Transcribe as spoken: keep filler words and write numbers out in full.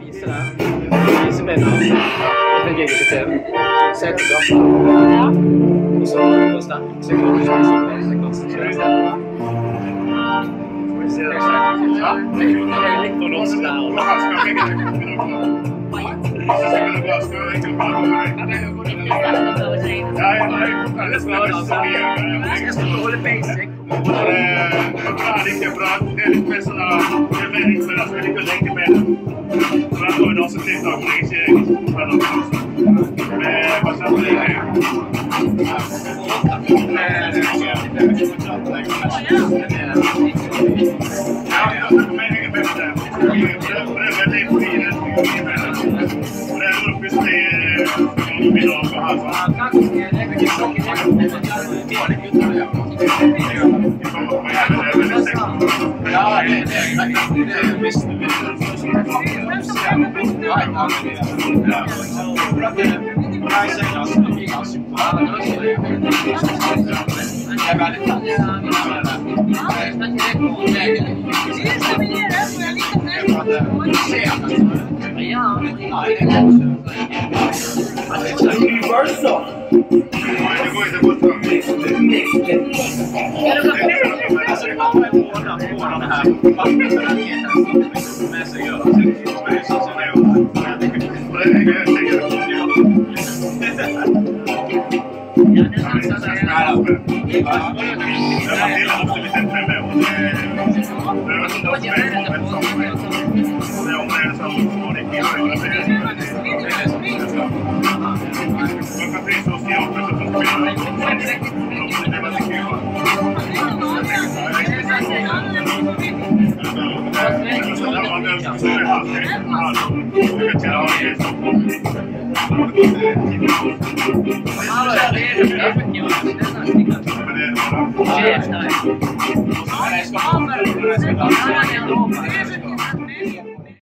Visa där. Visa mig namn. Och ett gigarsystem. Sätt och gata. Och så kostar psykologisk musik. Så koncentrerar sig. Får vi se det exakt. Ja, det är lite på något sådär. Jag ska hålla basic. Det är lite bra. Det är lite mer sådär. Det är mer inte för att det är lite längre med den. För att då är det också lite av registrering. Men vad säger du det här? Ja, jag tror mig hänger bättre. Det är väldigt fint. Och det är uppe i steg. Och vi har på här. Ja, det är visst. Universal.